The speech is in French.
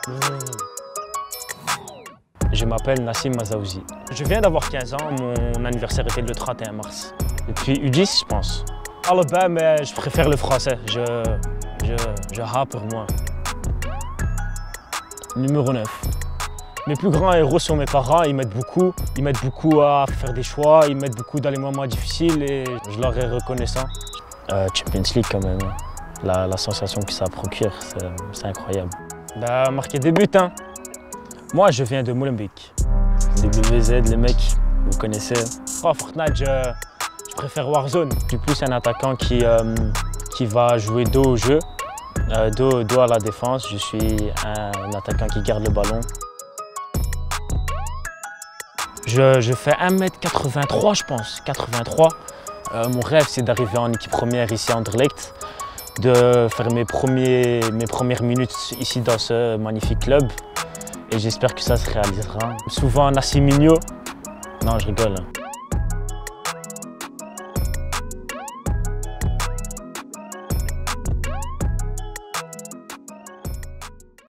Je m'appelle Nassim Mazaouzi. Je viens d'avoir 15 ans, mon anniversaire était le 31 mars. Depuis U10, je pense. Alors ben, mais je préfère le français. Je ha pour moi. Numéro 9. Mes plus grands héros sont mes parents, ils m'aident beaucoup. Ils m'aident beaucoup à faire des choix, ils m'aident beaucoup dans les moments difficiles et je leur ai reconnaissant. Champions League quand même, la sensation que ça procure, c'est incroyable. Bah, marquer des buts, hein. Moi, je viens de Molenbeek. WZ, les mecs, vous connaissez. Oh, Fortnite, je préfère Warzone. Je suis plus un attaquant qui va jouer dos au jeu, dos à la défense. Je suis un attaquant qui garde le ballon. Je fais 1m83, je pense, 83. Mon rêve, c'est d'arriver en équipe première ici à Anderlecht, de faire mes premières minutes ici dans ce magnifique club. Et j'espère que ça se réalisera. Souvent Nassim Migno. Non, je rigole.